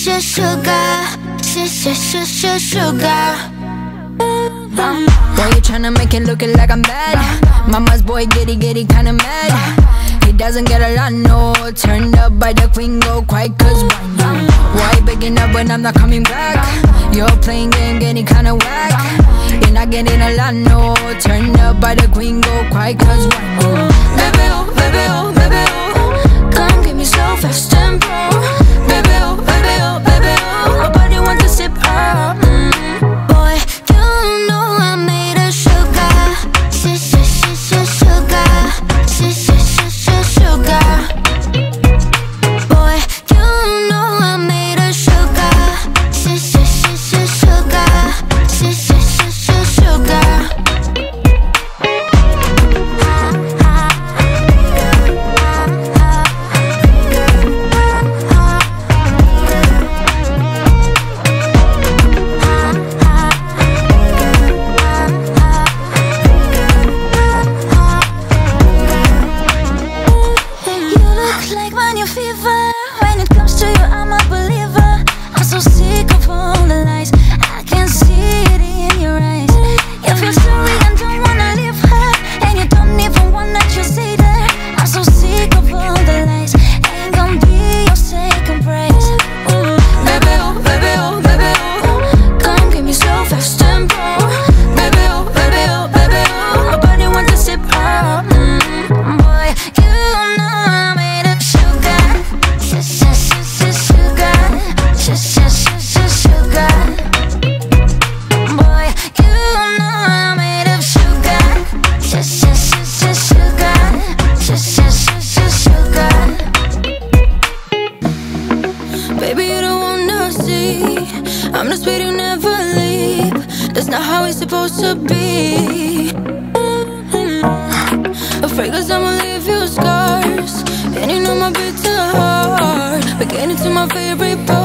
sugar, sugar. Boy, you tryna make it look like I'm bad. Mama's boy, giddy, kinda mad. He doesn't get a lot, no. Turned up by the queen, go quiet, cause why begging up when I'm not coming back? You're playing game, getting kinda whack. You're not getting a lot, no. Turned up by the queen, go quiet, cause baby, oh, baby, oh, baby, oh. Come give me slow, fast tempo. Baby, oh, baby, oh, baby, oh. Nobody wants to sip up. Boy, you know I made a sugar, sugar, sugar. Boy, you know I made a sugar, sugar. Baby, you don't wanna see I'm the speed you never leave. That's not how it's supposed to be. Afraid cause I'ma leave you scars. And you know my bitter heart. Beginning to my favorite part.